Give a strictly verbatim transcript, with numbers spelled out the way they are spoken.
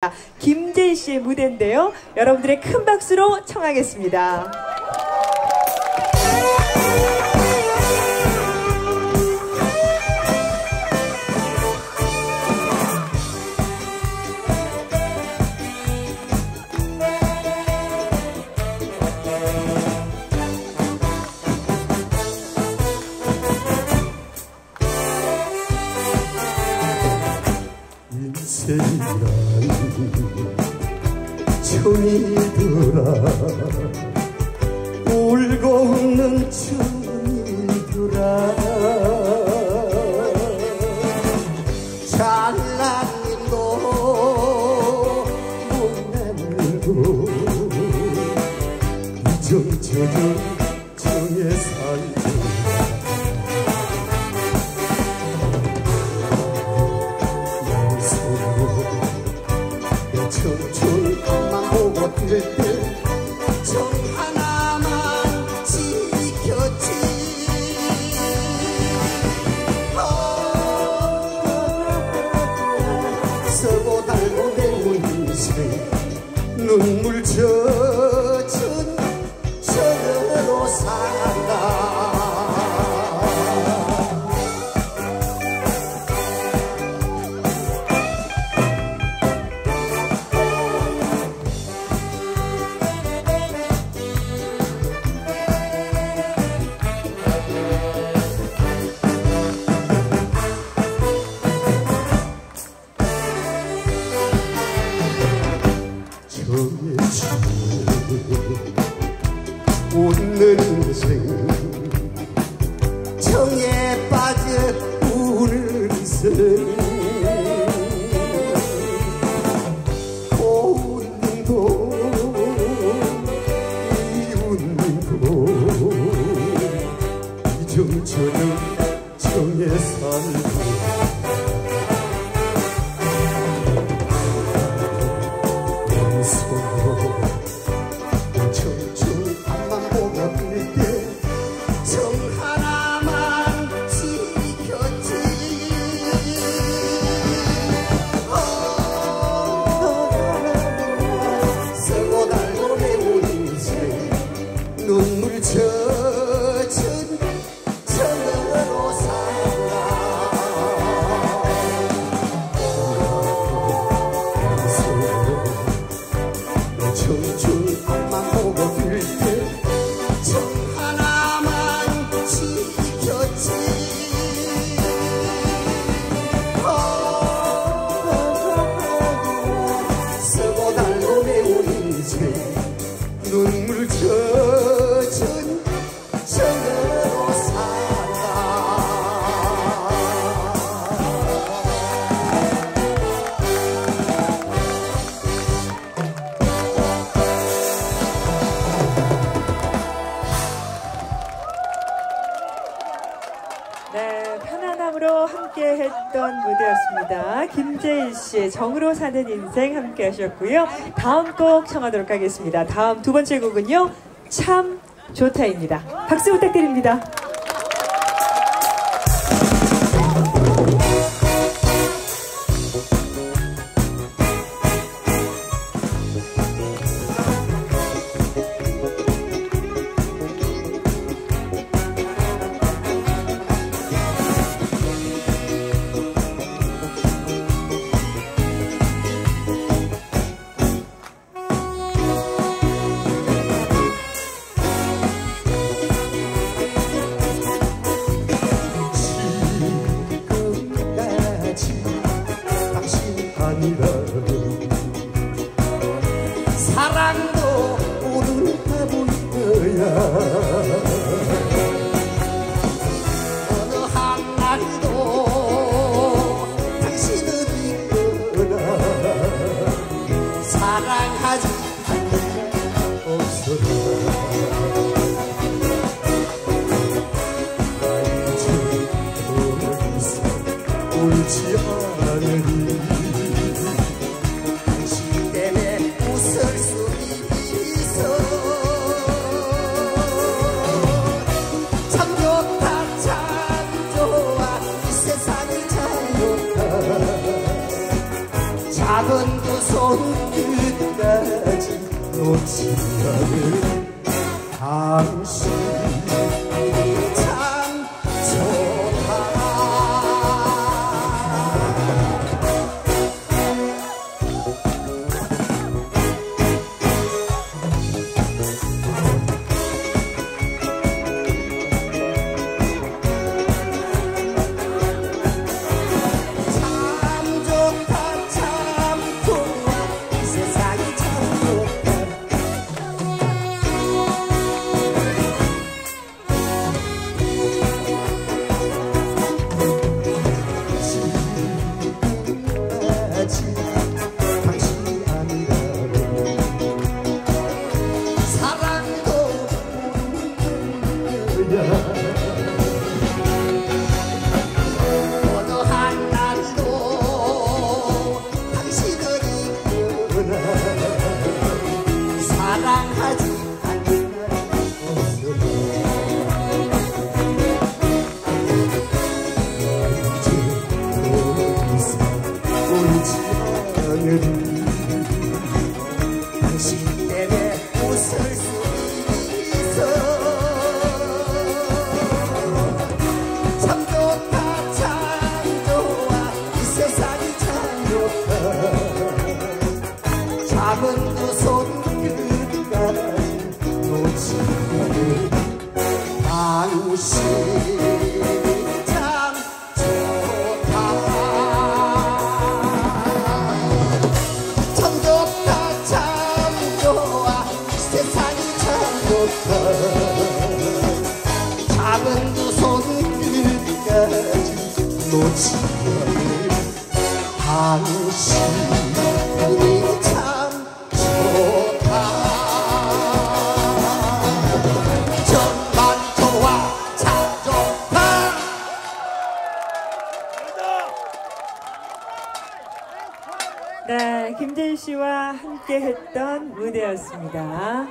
김재희 씨의 무대인데요. 여러분들의 큰 박수로 청하겠습니다. 청이들아 울고 웃는 청이들아 잘난님도 못내고 이정저정 정에 살고 청춘 앞만 보고 뛸 때 정 하나만 지켰지. 서고 달고 내온 인생 눈물 젖은 정으로 산다. 웃는 인생 정에 빠져 우는 인생 고운도 이웃는도 이정저정 정에 살고 눈물 젖은 정으로 살아. 청춘 앞만 보고 뛸 때 정 하나만 지켰지. 쓰고 달고 내온 인생 눈물 젖은 정으로 산다. 네, 편안함으로 함께 했던 무대였습니다. 김재희 씨의 정으로 사는 인생 함께 하셨고요. 다음 곡 청하도록 하겠습니다. 다음 두 번째 곡은요, 참 좋다입니다. 박수 부탁드립니다. 사랑도 오르고 있거야. 어느 한날도 당신은 있거나 사랑하지 않을 없어라. 이제 옳지 않으리. 작은 두 손 손끝까지 놓지 않을 당신 참 좋아. 어느 한날도 당신을 이끌어나 사랑하지 않는 날 없어도 이제 더 이상 울지 않으리. 당신 때문에 웃을 수 있어. 잡은 두 손끝까지 놓지 않을 당신 참 좋다. 참 좋다 참 좋아 세상이 참 좋다. 잡은 두 손끝까지 놓지 않을 당신이 참 좋다. 정말 좋아 참 좋다. 네, 김재일 씨와 함께 했던 무대였습니다.